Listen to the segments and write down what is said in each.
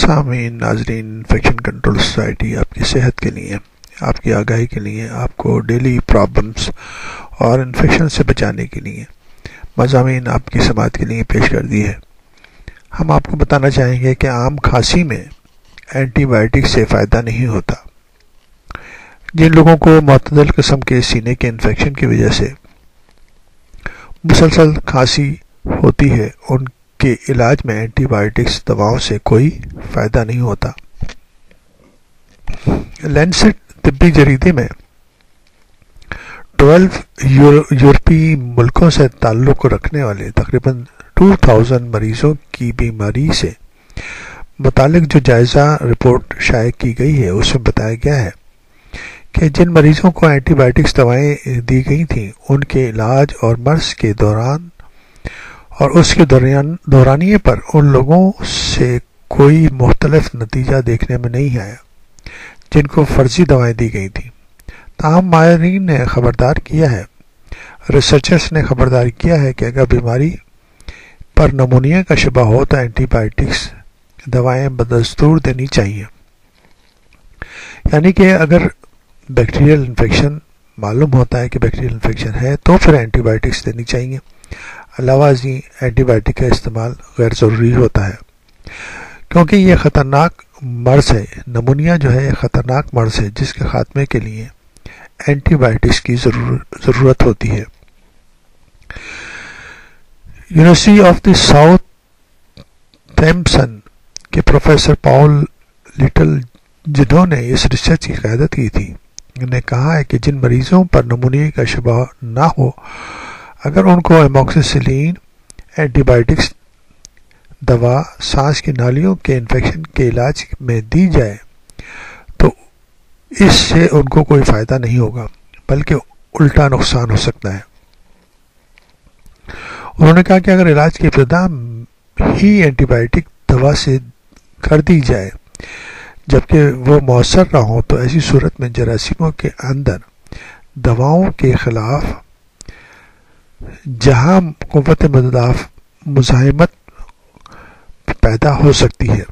سامعین ناظرین، infection control society آپ کی صحت کے لیے، آپ کی آگاہی کے لیے، آپ کو ڈیلی پرابلمس اور انفیکشن سے بچانے کے لیے مضامین آپ کی سماعت کے لیے پیش کر دی ہے۔ ہم آپ کو بتانا چاہیں گے کہ عام کھانسی میں اینٹی بائیوٹک سے فائدہ نہیں ہوتا۔ جن لوگوں کو معتدل قسم کے سینے کے انفیکشن کی وجہ سے مسلسل کھانسی ہوتی ہے، ان کے علاج میں اینٹی بائیوٹکس دواؤں سے کوئی فائدہ نہیں ہوتا۔ لینسٹ طبی جریدے میں 12 یورپی ملکوں سے تعلق رکھنے والے تقریباً 2000 مریضوں کی بیماری سے متعلق جو جائزہ رپورٹ شائع کی گئی ہے، اس میں بتایا گیا ہے کہ جن مریضوں کو اینٹی بائیوٹکس دوائیں دی گئی تھیں، ان کے علاج اور مرض کے دوران اور اس کے دورانیے پر ان لوگوں سے کوئی مختلف نتیجہ دیکھنے میں نہیں آیا جن کو فرضی دوائیں دی گئی تھیں۔ تاہم ماہرین نے خبردار کیا ہے، ریسرچرز نے خبردار کیا ہے کہ اگر بیماری پر نمونیا کا شبہ ہو تو اینٹی بائیوٹکس دوائیں بدستور دینی چاہیے۔ یعنی کہ اگر بیکٹیریل انفیکشن معلوم ہوتا ہے کہ بیکٹیریل انفیکشن ہے تو پھر اینٹی بائیوٹکس دینی چاہیے۔ علاوہ ازیں اینٹی بائیوٹک کا استعمال غیر ضروری ہوتا ہے کیونکہ یہ خطرناک مرض ہے۔ نمونیا جو ہے خطرناک مرض ہے جس کے خاتمے کے لیے اینٹی بائیوٹکس کی ضرورت ہوتی ہے۔ University of the Southampton کے پروفیسر پاول لٹل، جنہوں نے اس ریسرچ کی قیادت کی تھی، نے کہا ہے کہ جن مریضوں پر نمونیا کا شبہ نہ ہو، اگر ان کو ایموکسیسلین اینٹی بائیوٹکس دوا سانس کی نالیوں کے انفیکشن کے علاج میں دی جائے تو اس سے ان کو کوئی فائدہ نہیں ہوگا بلکہ الٹا نقصان ہو سکتا ہے۔ انہوں نے کہا کہ اگر علاج کی ابتدا ہی اینٹی بائیوٹک دوا سے کر دی جائے جبکہ وہ مؤثر نہ ہو تو ایسی صورت میں جراثیموں کے اندر دواؤں کے خلاف جہاں قوت مزاحمت پیدا ہو سکتی ہے،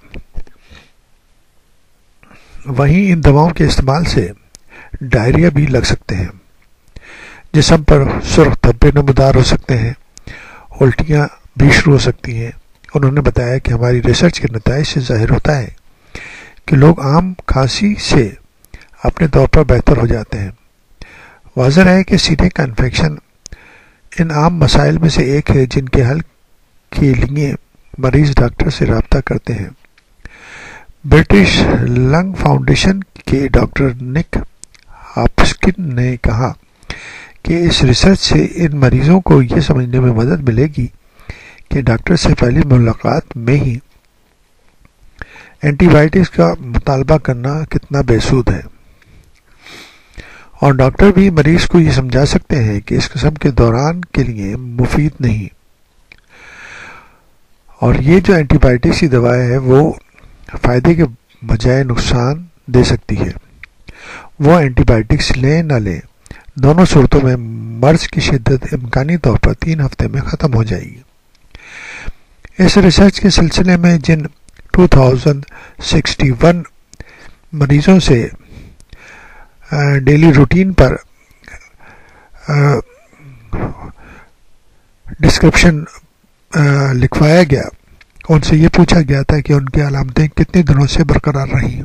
وہیں ان دواؤں کے استعمال سے ڈائریا بھی لگ سکتے ہیں، جسم پر سرخ دھبے نمودار ہو سکتے ہیں، الٹیاں بھی شروع ہو سکتی ہیں۔ انہوں نے بتایا کہ ہماری ریسرچ کے نتائج سے ظاہر ہوتا ہے کہ لوگ عام کھانسی سے اپنے طور پر بہتر ہو جاتے ہیں۔ واضح ہے کہ سینے کا انفیکشن ان عام مسائل میں سے ایک ہے جن کے حل کے لیے مریض ڈاکٹر سے رابطہ کرتے ہیں۔ برٹش لنگ فاؤنڈیشن کے ڈاکٹر نک ہاپکن نے کہا کہ اس ریسرچ سے ان مریضوں کو یہ سمجھنے میں مدد ملے گی کہ ڈاکٹر سے پہلی ملاقات میں ہی اینٹی بائیوٹکس کا مطالبہ کرنا کتنا بے سود ہے، اور ڈاکٹر بھی مریض کو یہ سمجھا سکتے ہیں کہ اس قسم کے دوران کے لیے مفید نہیں، اور یہ جو اینٹی بائیوٹکس کی دوا ہے وہ فائدے کے بجائے نقصان دے سکتی ہے۔ وہ اینٹی بائیوٹکس لیں نہ لیں، دونوں صورتوں میں مرض کی شدت امکانی طور پر 3 ہفتے میں ختم ہو جائے گی۔ اس ریسرچ کے سلسلے میں جن 2061 مریضوں سے ڈیلی روٹین پر ڈسکرپشن لکھوایا گیا، ان سے یہ پوچھا گیا تھا کہ ان کی علامتیں کتنے دنوں سے برقرار رہیں،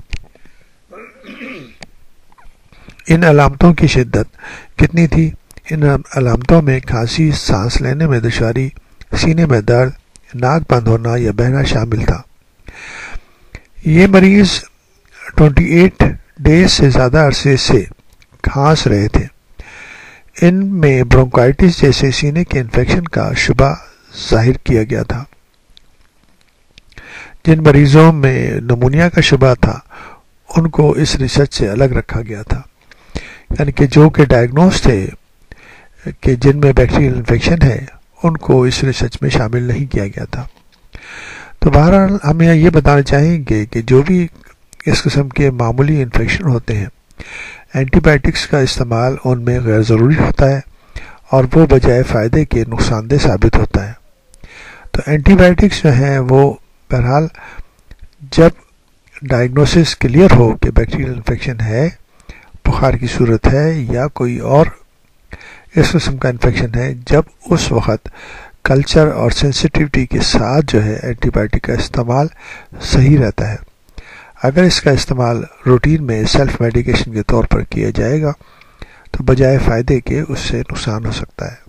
ان علامتوں کی شدت کتنی تھی۔ ان علامتوں میں کھانسی، سانس لینے میں دشواری، سینے میں درد، ناک بند ہونا یا بہنا شامل تھا۔ یہ مریض 28 ڈیز سے زیادہ عرصے سے کھانس رہے تھے۔ ان میں برونکائٹس جیسے سینے کے انفیکشن کا شبہ ظاہر کیا گیا تھا۔ جن مریضوں میں نمونیا کا شبہ تھا ان کو اس ریسرچ سے الگ رکھا گیا تھا، یعنی کہ جو کہ ڈائگنوز تھے کہ جن میں بیکٹیریل انفیکشن ہے ان کو اس ریسرچ میں شامل نہیں کیا گیا تھا۔ تو بہرحال ہم یہ بتانا چاہیں گے کہ جو بھی اس قسم کے معمولی انفیکشن ہوتے ہیں، اینٹی بائیوٹکس کا استعمال ان میں غیر ضروری ہوتا ہے اور وہ بجائے فائدے کے نقصان دہ ثابت ہوتا ہے۔ تو اینٹی بائیوٹکس جو ہیں وہ بہرحال جب ڈائگنوسس کلیئر ہو کہ بیکٹیریل انفیکشن ہے، بخار کی صورت ہے یا کوئی اور اس قسم کا انفیکشن ہے، جب اس وقت کلچر اور سینسٹیوٹی کے ساتھ جو ہے اینٹی بائیوٹک کا استعمال صحیح رہتا ہے۔ اگر اس کا استعمال روٹین میں سیلف میڈیکیشن کے طور پر کیا جائے گا تو بجائے فائدے کے اس سے نقصان ہو سکتا ہے۔